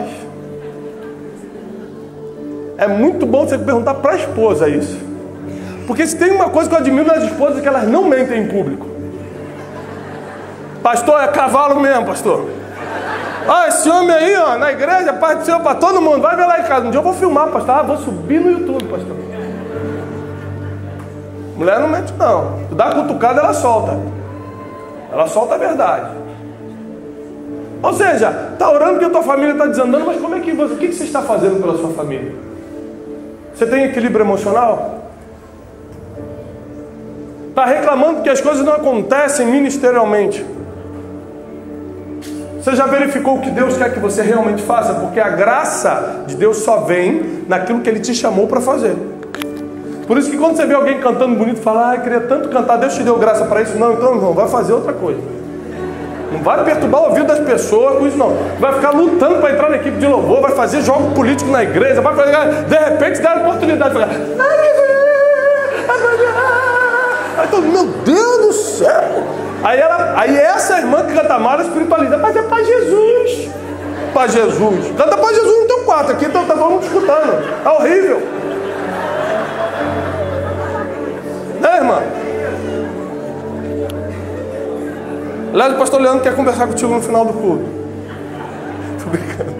A: é muito bom você perguntar para a esposa isso. Porque se tem uma coisa que eu admiro nas esposas é que elas não mentem em público. Pastor, é cavalo mesmo, pastor. Ah, esse homem aí, ó, na igreja, Pai do Senhor para todo mundo. Vai ver lá em casa. Um dia eu vou filmar, pastor. Ah, vou subir no YouTube, pastor. Mulher não mente, não. Tu dá uma cutucada, ela solta. Ela solta a verdade. Ou seja, tá orando que a tua família está desandando, mas como é que você, o que você está fazendo pela sua família? Você tem equilíbrio emocional? Está reclamando que as coisas não acontecem ministerialmente? Você já verificou o que Deus quer que você realmente faça? Porque a graça de Deus só vem naquilo que Ele te chamou para fazer. Por isso que quando você vê alguém cantando bonito, fala, ah, eu queria tanto cantar, Deus te deu graça para isso. Não, então irmão, vai fazer outra coisa. Não vai perturbar o ouvido das pessoas com isso não. Vai ficar lutando para entrar na equipe de louvor, vai fazer jogo político na igreja, vai fazer, de repente dá a oportunidade de falar, aí todo, meu Deus do céu. Aí, ela, aí essa irmã que canta mal, ela espiritualiza, mas é para Jesus. Para Jesus. Canta para Jesus no teu quarto aqui, então tá todo mundo escutando. É horrível. Né, irmã? Aliás, o pastor Leandro quer conversar contigo no final do culto. Tô brincando.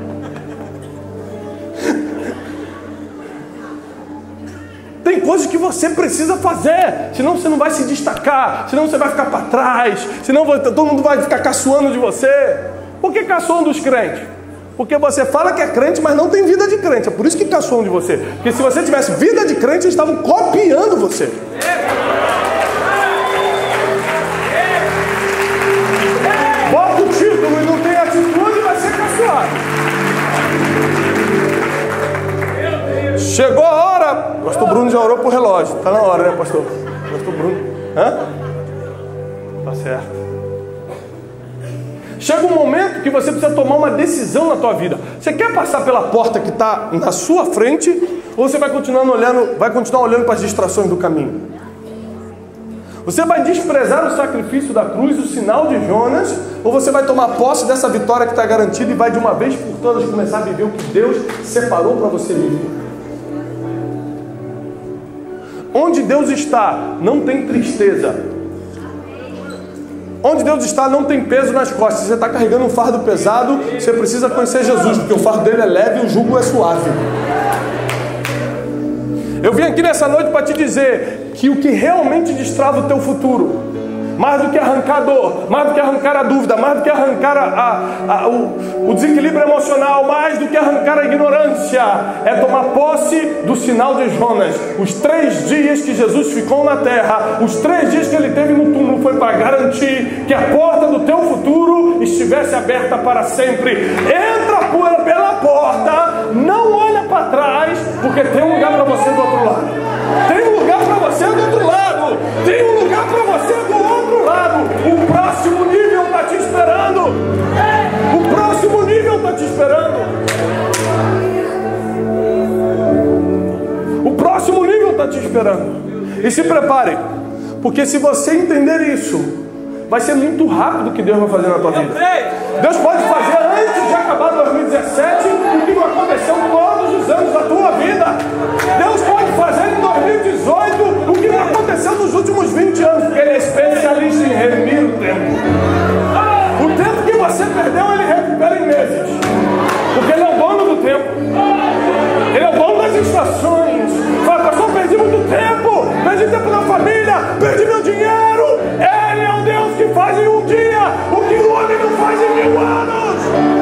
A: tem coisas que você precisa fazer, senão você não vai se destacar, senão você vai ficar para trás, senão todo mundo vai ficar caçoando de você. Por que caçoam dos crentes? Porque você fala que é crente, mas não tem vida de crente. É por isso que caçoam de você. Porque se você tivesse vida de crente, eles estavam copiando você. Bota o título e não tem atitude, vai ser caçoado. Chegou a hora. Pastor Bruno já orou pro relógio. Tá na hora, né, pastor? Pastor Bruno. Hã? Tá certo. Chega um momento que você precisa tomar uma decisão na tua vida. Você quer passar pela porta que está na sua frente, ou você vai continuar olhando, vai continuar olhando para as distrações do caminho? Você vai desprezar o sacrifício da cruz, o sinal de Jonas, ou você vai tomar posse dessa vitória que está garantida e vai de uma vez por todas começar a viver o que Deus separou para você viver? Onde Deus está, não tem tristeza. Onde Deus está, não tem peso nas costas. Se você está carregando um fardo pesado, você precisa conhecer Jesus, porque o fardo dele é leve e o jugo é suave. Eu vim aqui nessa noite para te dizer que o que realmente destrava o teu futuro, mais do que arrancar a dor, mais do que arrancar a dúvida, mais do que arrancar a, a, a, o, o desequilíbrio emocional, mais do que arrancar a ignorância, é tomar posse do sinal de Jonas. Os três dias que Jesus ficou na terra, os três dias que ele teve no túmulo, foi para garantir que a porta do teu futuro estivesse aberta para sempre. Entra por, pela porta, não olha para trás, porque tem um lugar para você do outro lado. Tem um lugar para você do outro lado. Tem um lugar para você do outro lado. O próximo nível está te esperando. O próximo nível está te esperando. O próximo nível está te esperando. E se prepare, porque se você entender isso, vai ser muito rápido o que Deus vai fazer na tua vida. Deus pode fazer antes de acabar dois mil e dezessete o que não aconteceu todos os anos da tua vida. Deus pode fazer em dois mil e dezoito o que não aconteceu nos últimos vinte anos, porque Ele é especialista em remir o tempo. O tempo que você perdeu, Ele recupera em meses, porque Ele é o dono do tempo. Ele é o dono das estações. Fala, pastor, perdi muito tempo, perdi tempo na família, perdi meu dinheiro. Ele é o Deus que faz em um dia o que o homem não faz em mil anos.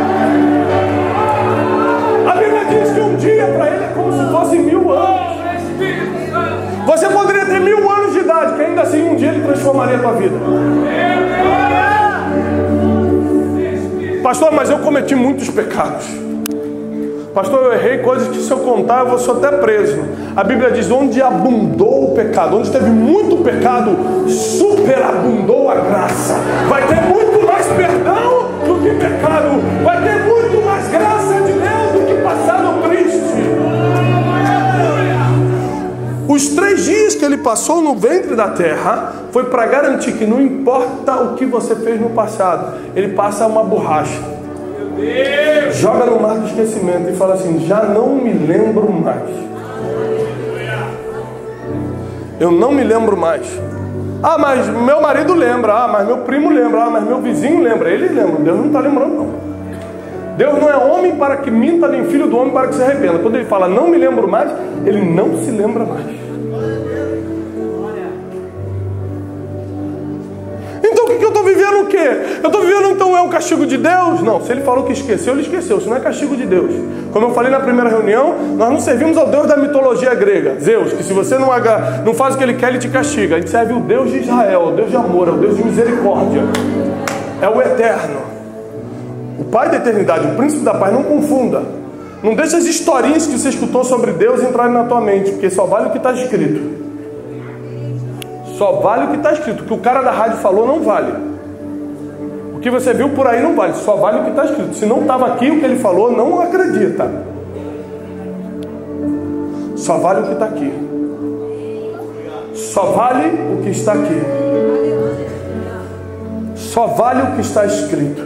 A: A Bíblia diz que um dia para Ele é como se fosse mil anos. Você poderia ter mil anos de idade, que ainda assim um dia Ele transformaria a tua vida. Pastor, mas eu cometi muitos pecados. Pastor, eu errei coisas que se eu contar eu vou ser até preso. A Bíblia diz, onde abundou o pecado, onde teve muito pecado, superabundou a graça. Vai ter muito mais perdão do que pecado. Vai ter muito mais graça de Deus do que passado triste. Os três dias que ele passou no ventre da terra foi para garantir que não importa o que você fez no passado, ele passa uma borracha, joga no mar do esquecimento e fala assim, já não me lembro mais. Eu não me lembro mais. Ah, mas meu marido lembra. Ah, mas meu primo lembra. Ah, mas meu vizinho lembra. Ele lembra. Deus não está lembrando, não. Deus não é homem para que minta, nem filho do homem para que se arrependa. Quando Ele fala não me lembro mais, Ele não se lembra mais. Então o que, que eu estou vivendo o quê? Eu estou vivendo então é um castigo de Deus? Não, se Ele falou que esqueceu, Ele esqueceu. Isso não é castigo de Deus. Como eu falei na primeira reunião, nós não servimos ao Deus da mitologia grega, Zeus, que se você não, não faz o que Ele quer, Ele te castiga. A gente serve o Deus de Israel, o Deus de amor, é o Deus de misericórdia. É o eterno, o Pai da eternidade, o príncipe da paz. Não confunda. Não deixe as historinhas que você escutou sobre Deus entrarem na tua mente, porque só vale o que está escrito. Só vale o que está escrito. O que o cara da rádio falou não vale. O que você viu por aí não vale. Só vale o que está escrito. Se não estava aqui o que ele falou, não acredita. Só vale o que está aqui. Só vale o que está aqui. Só vale o que está escrito.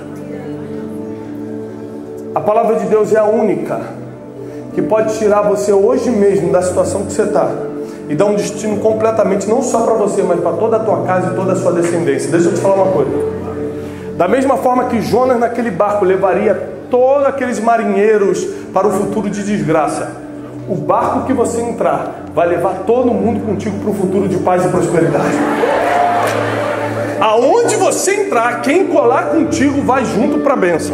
A: A palavra de Deus é a única que pode tirar você hoje mesmo da situação que você está e dar um destino completamente, não só para você, mas para toda a tua casa e toda a sua descendência. Deixa eu te falar uma coisa. Da mesma forma que Jonas naquele barco levaria todos aqueles marinheiros para o futuro de desgraça, o barco que você entrar vai levar todo mundo contigo para um futuro de paz e prosperidade. Aonde você entrar, quem colar contigo vai junto para a bênção.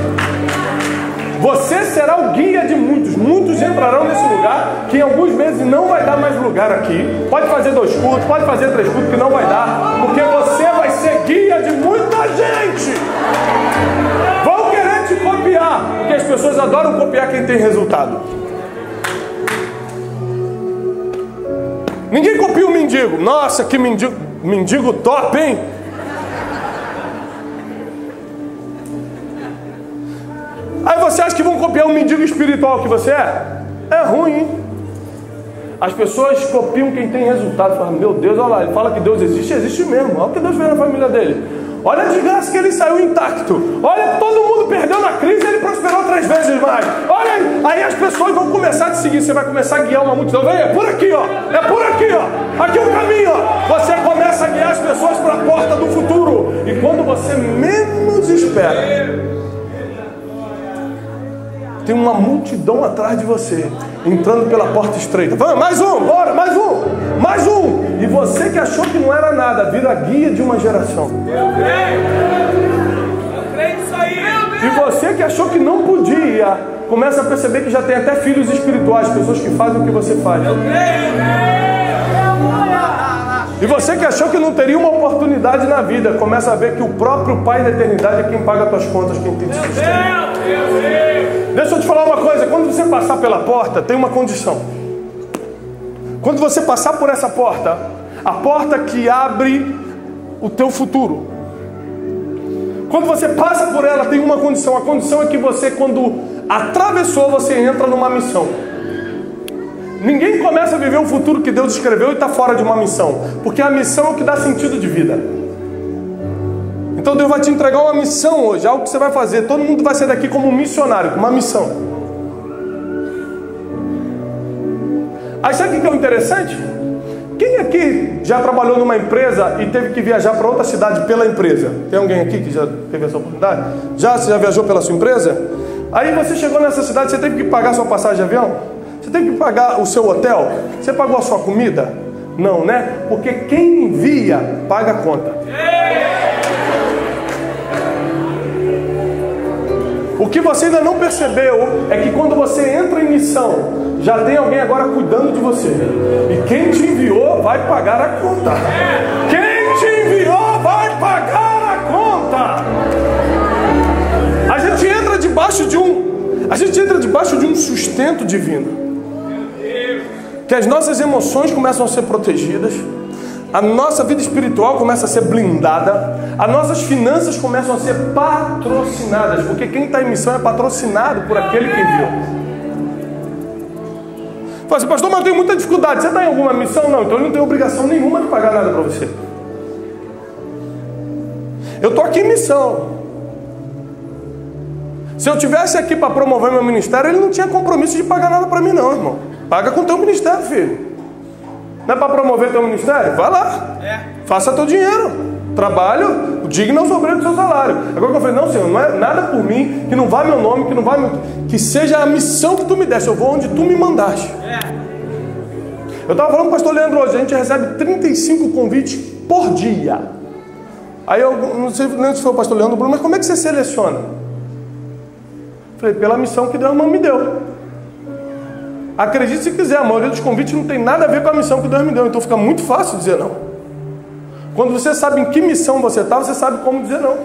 A: Você será o guia de muitos. Muitos entrarão nesse lugar que em alguns meses não vai dar mais lugar aqui. Pode fazer dois cultos, pode fazer três cultos, que não vai dar, porque você vai ser guia de muita gente. Vão querer te copiar, porque as pessoas adoram copiar quem tem resultado. Ninguém copia o mendigo. Nossa, que mendigo, mendigo top, hein? Aí você acha que vão copiar um mendigo espiritual que você é? É ruim, hein? As pessoas copiam quem tem resultado. Falam, meu Deus, olha lá, ele fala que Deus existe, existe mesmo. Olha o que Deus fez na família dele. Olha a desgraça que ele saiu intacto. Olha, todo mundo perdeu na crise e ele prosperou três vezes mais. Olha aí, aí as pessoas vão começar a te seguir. Você vai começar a guiar uma multidão. Vem, é por aqui, ó. É por aqui, ó. Aqui é o caminho, ó. Você começa a guiar as pessoas para a porta do futuro. E quando você menos espera, tem uma multidão atrás de você, entrando pela porta estreita. Vamos, mais um, bora, mais um, mais um. E você que achou que não era nada, vira guia de uma geração. Eu creio. Eu creio nisso aí. E você que achou que não podia, começa a perceber que já tem até filhos espirituais, pessoas que fazem o que você faz. Eu creio. E você que achou que não teria uma oportunidade na vida, começa a ver que o próprio Pai da eternidade é quem paga as tuas contas, quem tem te sustenta. Deixa eu te falar uma coisa, quando você passar pela porta, tem uma condição. Quando você passar por essa porta, a porta que abre o teu futuro, quando você passa por ela, tem uma condição. A condição é que você, quando atravessou, você entra numa missão. Ninguém começa a viver o futuro que Deus escreveu e está fora de uma missão, porque a missão é o que dá sentido de vida. Então Deus vai te entregar uma missão hoje, algo que você vai fazer. Todo mundo vai sair daqui como um missionário, com uma missão. Aí sabe o que é o interessante? Quem aqui já trabalhou numa empresa e teve que viajar para outra cidade pela empresa? Tem alguém aqui que já teve essa oportunidade? Já, você já viajou pela sua empresa? Aí você chegou nessa cidade, você teve que pagar sua passagem de avião? Você teve que pagar o seu hotel? Você pagou a sua comida? Não, né? Porque quem envia, paga a conta. O que você ainda não percebeu é que quando você entra em missão, já tem alguém agora cuidando de você. E quem te enviou vai pagar a conta. Quem te enviou vai pagar a conta. A gente entra debaixo de um, a gente entra debaixo de um sustento divino. Que as nossas emoções começam a ser protegidas, a nossa vida espiritual começa a ser blindada, as nossas finanças começam a ser patrocinadas, porque quem está em missão é patrocinado por aquele que enviou. Fala assim, pastor, mas eu tenho muita dificuldade. Você está em alguma missão? Não, então eu não tenho obrigação nenhuma de pagar nada para você. Eu estou aqui em missão. Se eu tivesse aqui para promover meu ministério, ele não tinha compromisso de pagar nada para mim não, irmão. Paga com teu ministério, filho. Não é para promover teu ministério? Vai lá. É. Faça teu dinheiro. Trabalho, digno ao sobreiro do seu salário. Agora que eu falei, não, Senhor, não é nada por mim, que não vá meu nome, que não vá meu... que seja a missão que tu me deste. Eu vou onde tu me mandaste. É. Eu estava falando com o pastor Leandro hoje, a gente recebe trinta e cinco convites por dia. Aí eu não sei se foi o pastor Leandro Bruno, mas como é que você seleciona? Eu falei, pela missão que Deus não me deu. Acredite se quiser, a maioria dos convites não tem nada a ver com a missão que Deus me deu. Então fica muito fácil dizer não. Quando você sabe em que missão você está, você sabe como dizer não.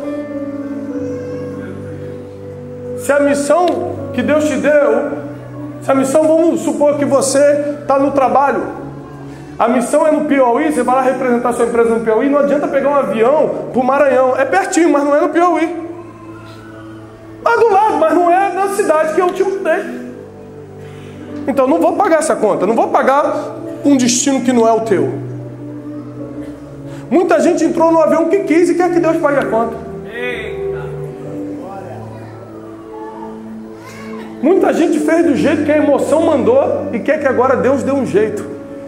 A: Se a missão que Deus te deu, se a missão, vamos supor que você está no trabalho, a missão é no Piauí, você vai lá representar sua empresa no Piauí, não adianta pegar um avião para o Maranhão. É pertinho, mas não é no Piauí. É do lado, mas não é na cidade que eu te mudei. Então não vou pagar essa conta, não vou pagar um destino que não é o teu. Muita gente entrou no avião que quis e quer que Deus pague a conta. Muita gente fez do jeito que a emoção mandou e quer que agora Deus dê um jeito.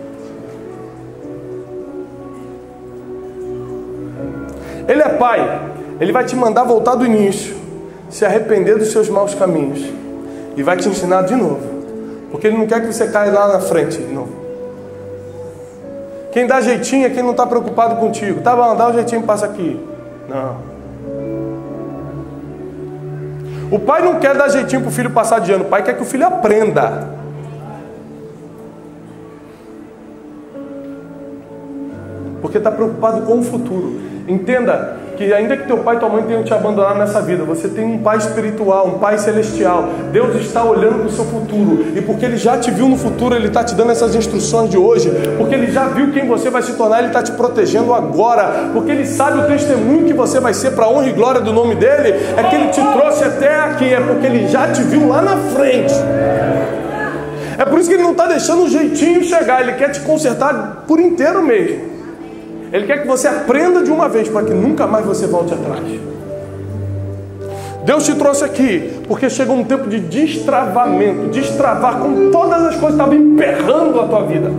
A: Ele é pai, ele vai te mandar voltar do início, se arrepender dos seus maus caminhos e vai te ensinar de novo. Porque Ele não quer que você caia lá na frente de novo. Quem dá jeitinho é quem não está preocupado contigo. Tá bom, dá um jeitinho e passa aqui. Não. O pai não quer dar jeitinho para o filho passar de ano. O pai quer que o filho aprenda. Porque está preocupado com o futuro. Entenda que ainda que teu pai e tua mãe tenham te abandonado nessa vida, você tem um pai espiritual, um pai celestial. Deus está olhando para o seu futuro. E porque Ele já te viu no futuro, Ele está te dando essas instruções de hoje. Porque Ele já viu quem você vai se tornar, Ele está te protegendo agora. Porque Ele sabe o testemunho que você vai ser para a honra e glória do nome dEle. É que Ele te trouxe até aqui. É porque Ele já te viu lá na frente. É por isso que Ele não está deixando um jeitinho chegar. Ele quer te consertar por inteiro mesmo. Ele quer que você aprenda de uma vez, para que nunca mais você volte atrás. Deus te trouxe aqui, porque chegou um tempo de destravamento, destravar com todas as coisas que estavam emperrando a tua vida.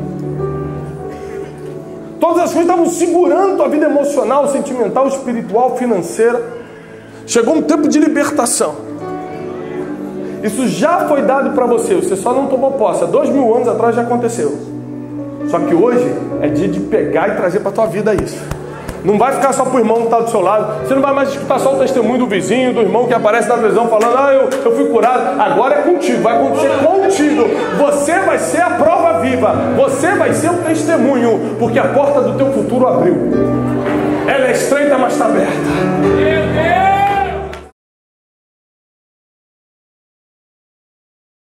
A: Todas as coisas estavam segurando a tua vida emocional, sentimental, espiritual, financeira. Chegou um tempo de libertação. Isso já foi dado para você, você só não tomou posse. Há dois mil anos atrás já aconteceu. Só que hoje é dia de pegar e trazer para a tua vida isso. Não vai ficar só para o irmão que está do seu lado. Você não vai mais escutar só o testemunho do vizinho, do irmão que aparece na televisão falando: ah, eu, eu fui curado. Agora é contigo, vai acontecer contigo. Você vai ser a prova viva. Você vai ser o testemunho. Porque a porta do teu futuro abriu. Ela é estreita, mas está aberta.